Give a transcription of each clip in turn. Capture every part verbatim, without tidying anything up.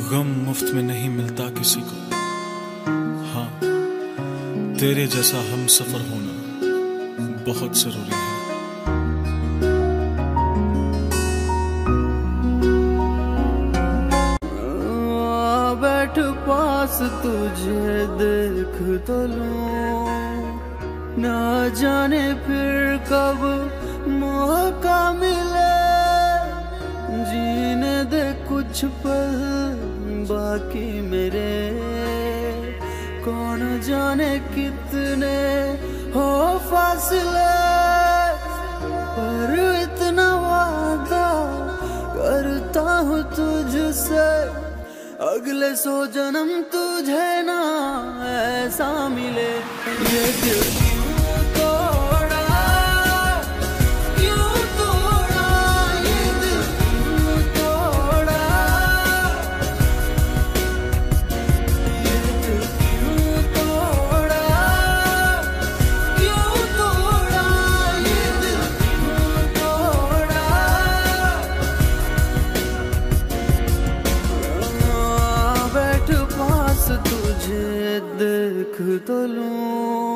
गम मुफ्त में नहीं मिलता किसी को। हाँ, तेरे जैसा हम सफर होना बहुत जरूरी है। बैठ पास तुझे देख तो लूं, ना जाने फिर कब मौका मिले, जीने दे कुछ पल बाकी मेरे, कौन जाने कितने हो फासले, पर इतना वादा करता हूँ तुझसे, अगले सौ जन्म तुझे ना ऐसा मिले। ये दिल क्यों तोड़ा, क्यों तोड़ा, ये दिल क्यों तोड़ा, ये दिल क्यों तोड़ा, क्यों तोड़ा, ये दिल क्यों तोड़ा। बैठ पास तुझे देख तो लूं,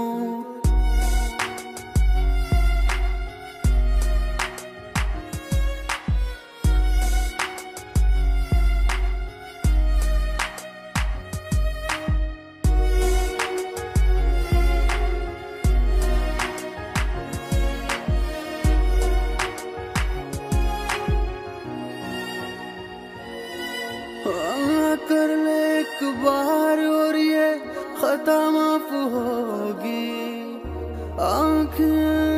कर ले एक बार और ये खता माफ होगी, आँखें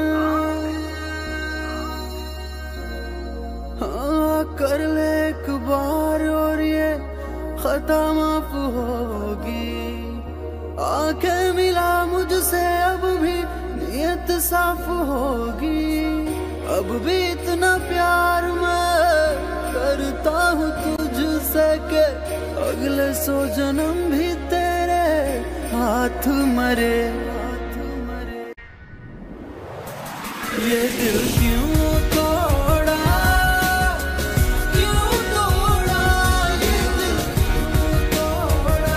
हाँ कर ले एक बार और ये खता माफ होगी, आँखें मिला मुझसे अब भी नियत साफ होगी, अब भी इतना प्यार मैं करता हूँ तुझसे के अगले सौ जन्म भी तेरे हाथ मरे। ये दिल क्यों तोड़ा, क्यों तोड़ा, ये दिल क्यों तोड़ा,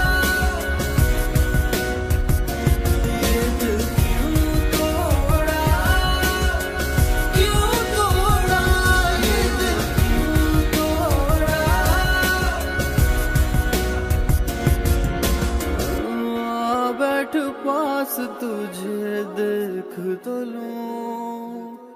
ये दिल क्यों तोड़ा, क्यों तोड़ा, ये दिल क्यों तोड़ा। बैठ पास तुझे देख तो लूं।